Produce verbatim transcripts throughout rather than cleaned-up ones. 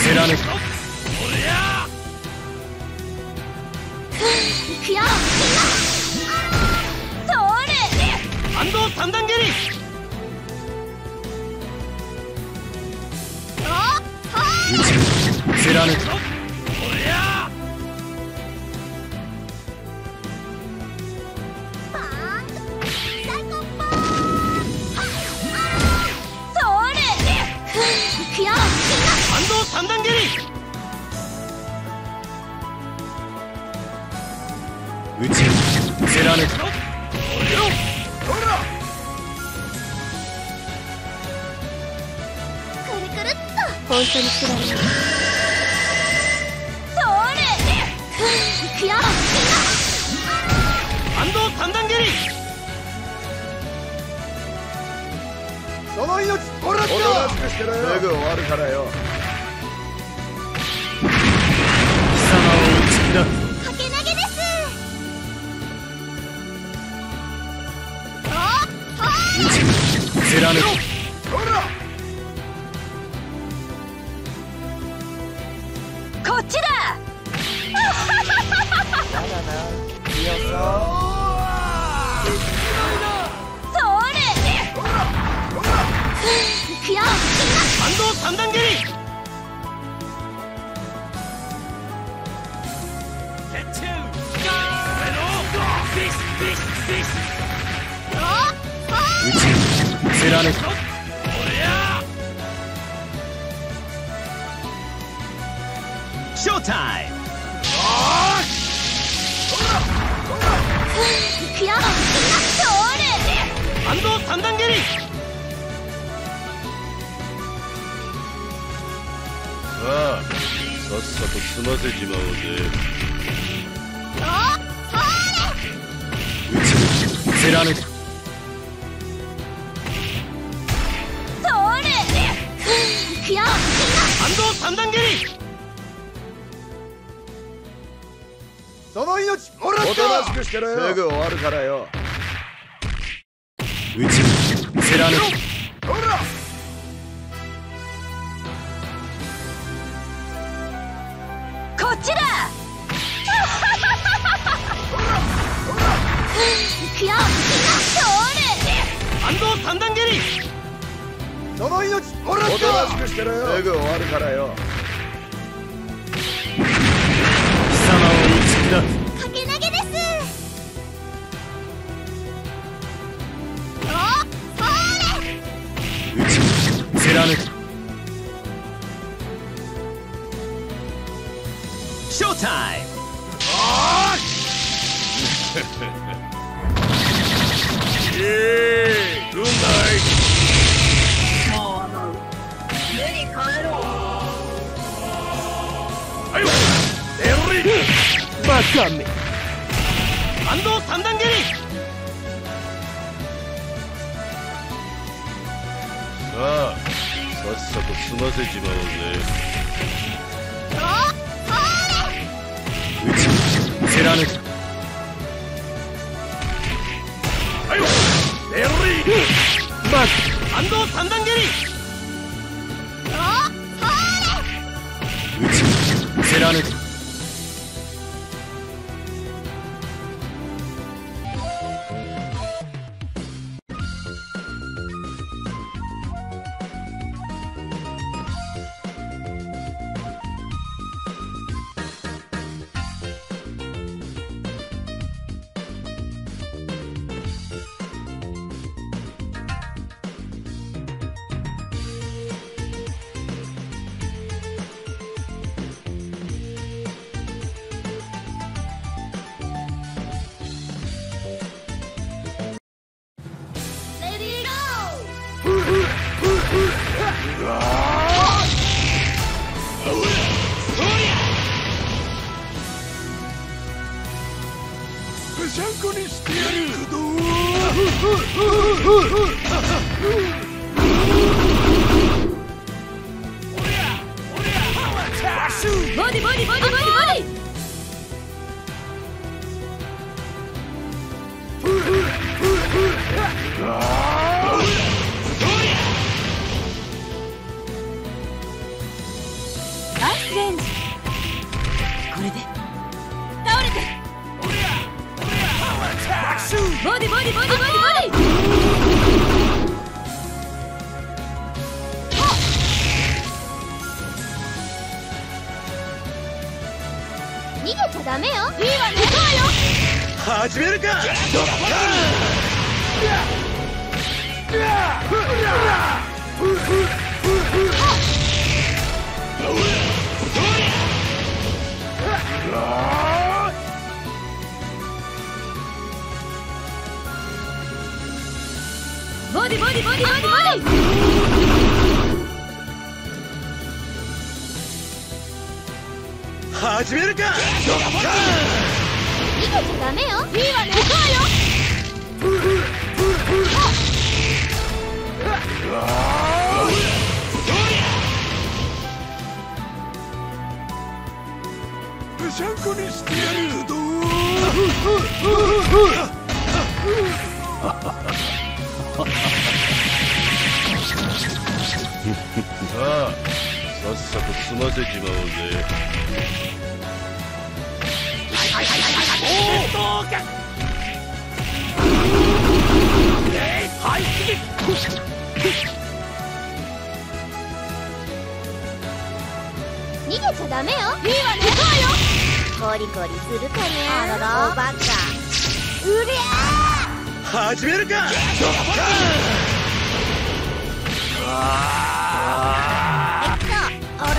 貫く。 くよ。それ。 反動三段蹴り。 貫く。 反動三段蹴り。 打ち貫く。 くるくるっと本当につらい。それ。くよ。 反動三段蹴り。 その命もらった。おとなしくしてろよ。すぐ終わるからよ。 貴様を打ち砕く。 かけ投げです。 打ち貫く。 ほら。 こっちだ。 だがな、強そう。 それ。くよ。 反動三段蹴り。 打ち貫く。 ショータイム。 くよ。それ。 反動三段蹴り。 さあ、さっさと済ませちまおうぜ。 打ち貫く。 それ。くよ。 反動三段蹴り。 その命もらった。おとなしくしてろよ。すぐ終わるからよ。 打ち貫く。 ほら。 こっちだ。くよ。それ。 反動三段蹴り。 その命もらった。おとなしくしてろよ。すぐ終わるからよ。 貴様を打ち砕く。 かけ投げです。 打ち貫く。 ショータイム。 ええ、軍隊。はいよ。エリ。 バカめ。 反動三段蹴り。 さあ、さっさと済ませちまおうぜ。 打ち貫く。 はいよ。エリ。 バカ。 反動三段蹴り。 打ち貫く。 ぺしゃんこにしてやる。 ボディボディボディボディボディ。 ナイスレンジ。これで倒れて。ボディボディボディボディボディ。逃げちゃダメよ。いいわね。 始めるか。 ボディボディボディボディボディ。 始めるか。 逃げちゃダメよ。いいわね。 ぺしゃんこにしてやるぞ。 さあ、さっさと済ませちまおうぜ。 逃げちゃダメよ。いいわね。コリコリするかね。あらら、おバカ。うりゃ始めるか。 ほら。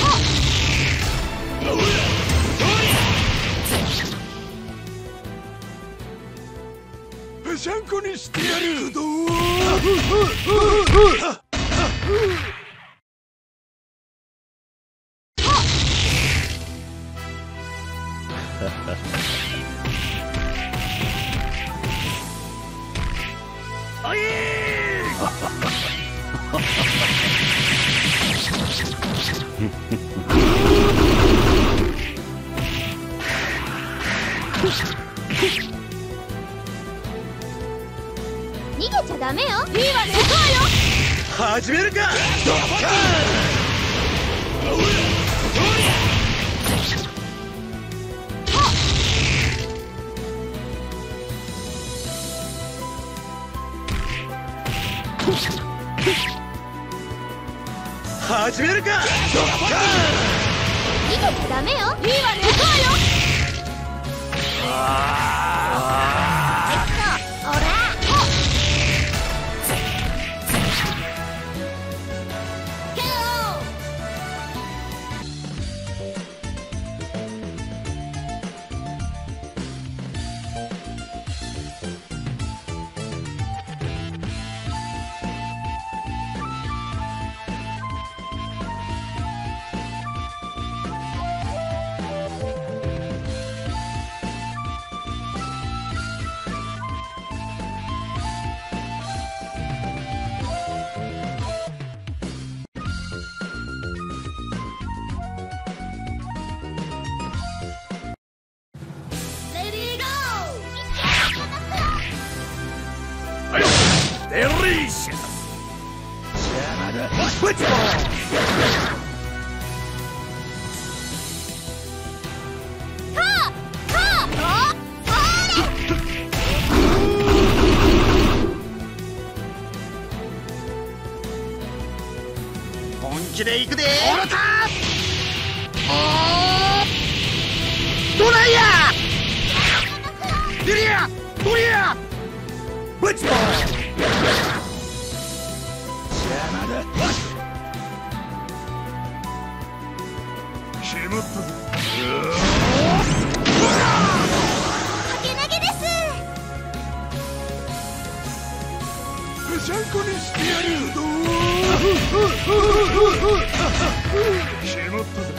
ぺしゃんこにしてやるぞ。 逃げちゃダメよ。いいわね。 始めるか。始めるか。 逃げちゃダメよ。いいわね。ほら。 Delicious! Football! 本気で行くで。おらたドライヤーデリアドリアブッチボー邪魔だ。決まったぞ。 かけ投げです。 ぺしゃんこにしてやるぞ。決まったぞ。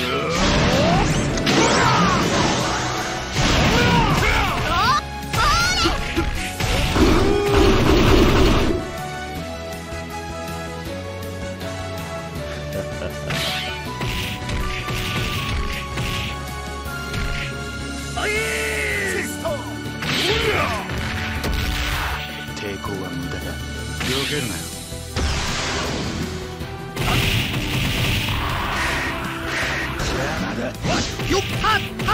抵抗は無駄だ。避けるなよ。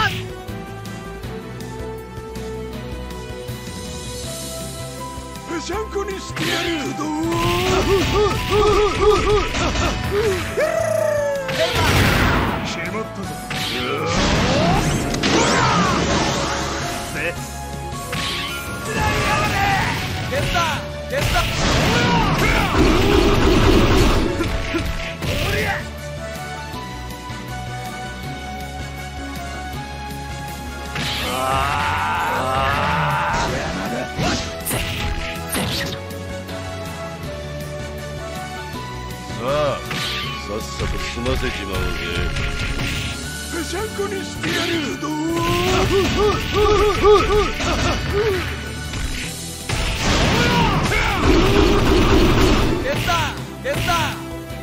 ぺしゃんこにしてやるぞ。しまったぞ。せゲッターゲッターさあ、さっさと済ませちまおうぜ。 ぺしゃんこにしてやるぞ。ゲッターゲッター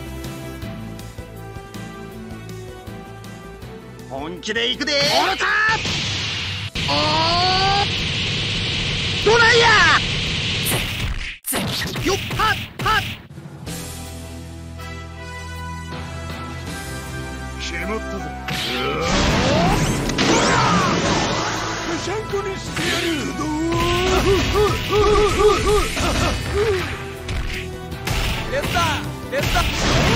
本気で行くで。おろたどないやよっはっはっしまったぜ。ぺしゃんこにしてやるぞ。ゲッターゲッター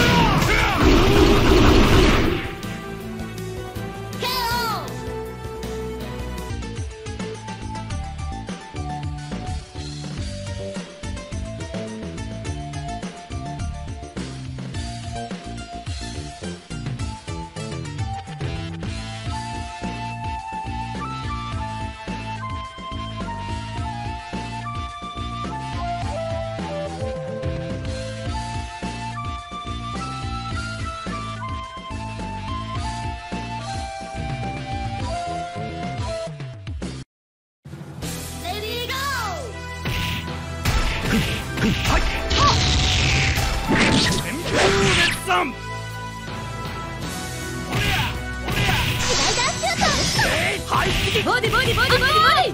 ボディボディボディボディボディ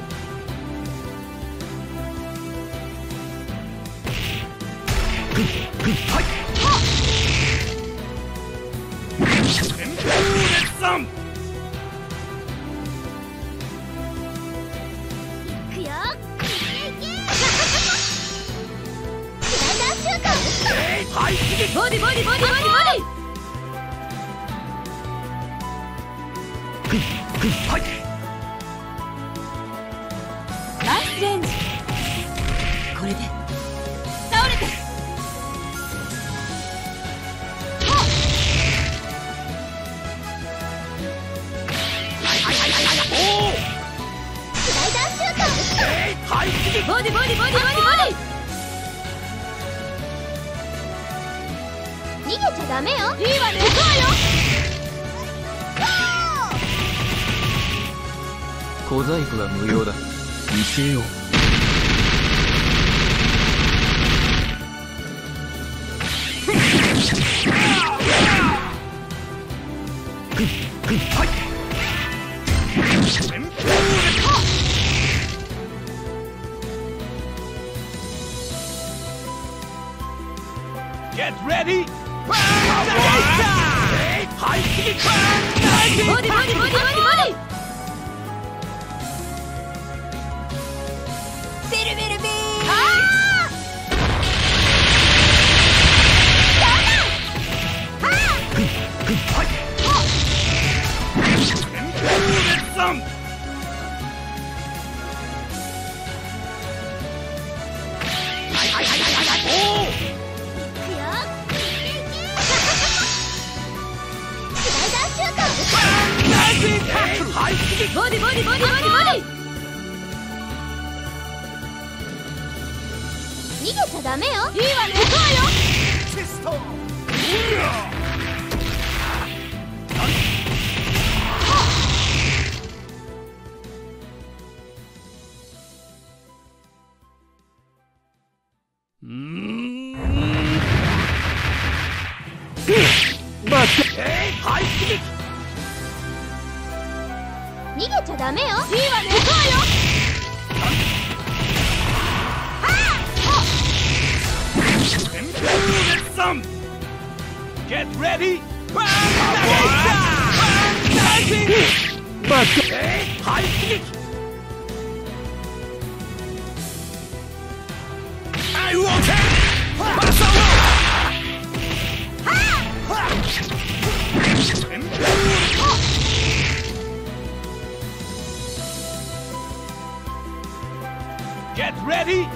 ボディボディボディボディボディナイスレンジ。これで倒れてスライダーシュート。ボディボディボディボディボディ逃げちゃダメよ。いいわね。行くわよ。 小細工は無用だ。見せよう。 Get ready! ボディボディボディボディボディベルベルベー。あボディボディボディボディボディ逃げちゃダメよ。いいわね。行くわよ。テスト。 うーん待って。 えいはい逃げちゃダメよ。いいわね。行くわよ。 Get ready! 待バカ排気撃アイウォーケンバサロGet ready!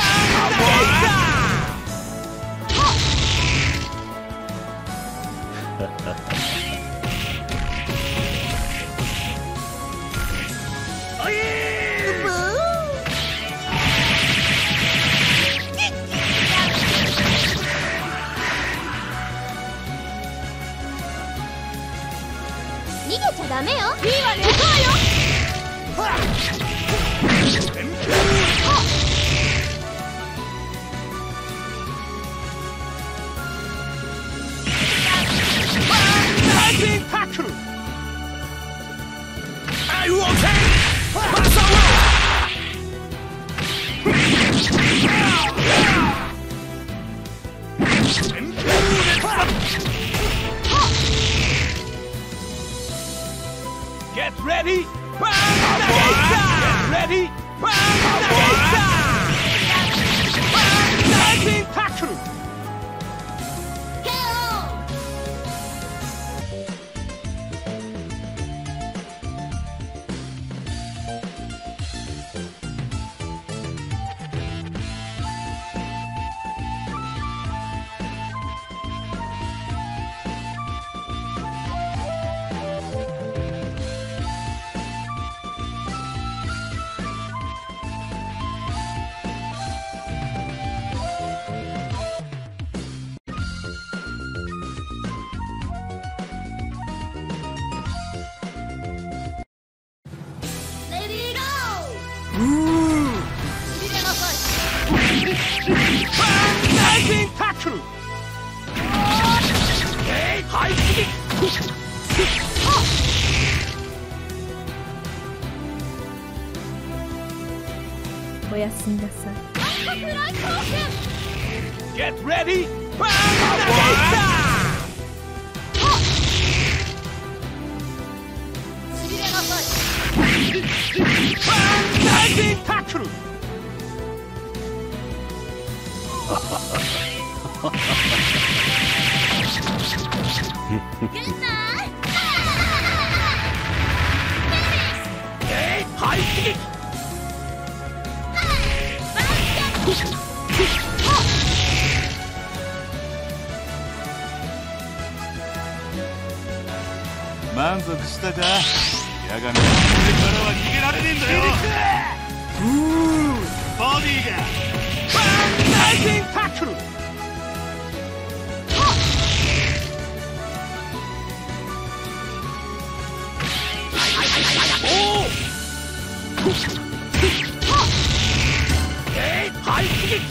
逃げちゃダメよ。いいわね。行こうよ。 I will take Get ready! Get ready! Lightning tackle! Lightning tackle! High kick! おやすみなさい。 Get ready! Lightning tackle! 排気撃満足したか。矢神はこれからは逃げられねえんだよ。うーボディがライティングタックル。おおえい排気撃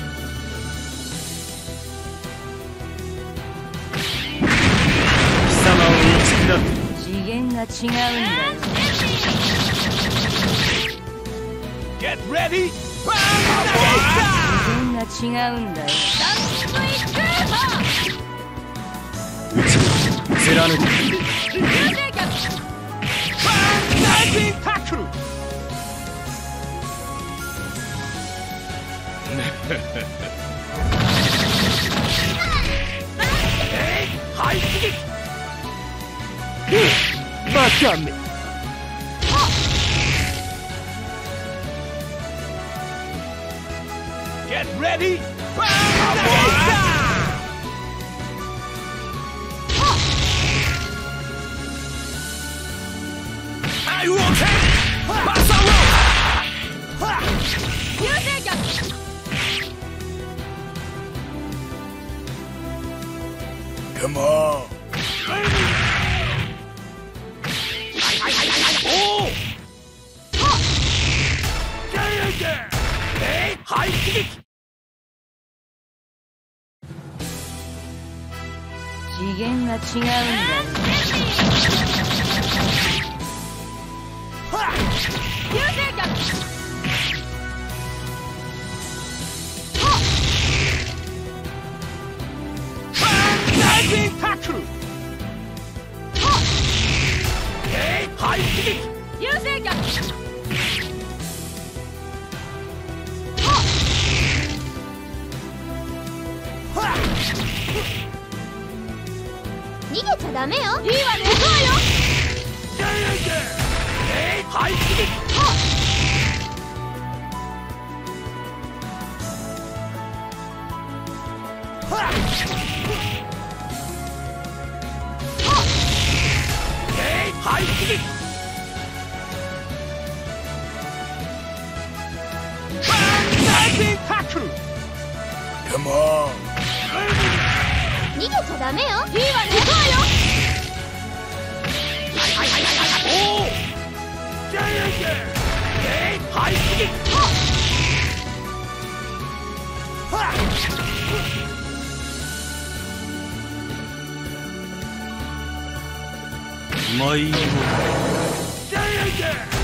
貴様を打ち砕く。 次元が違うんだよ。 Get ready! 次元が違うんだよ。 貫く。ライティングタックル。えい排気撃バカめ。Get ready! I will take Basaro! Come on! Oh! Hey! High kick! 次元が違うんだよ。 Lightning tackle! Hey! High kick! ダメよ。いいわね。行くわよ。 はい次。はい次。 Come on! 逃げちゃダメよ。いいわね。行くわよ。 はい次。 まいよ。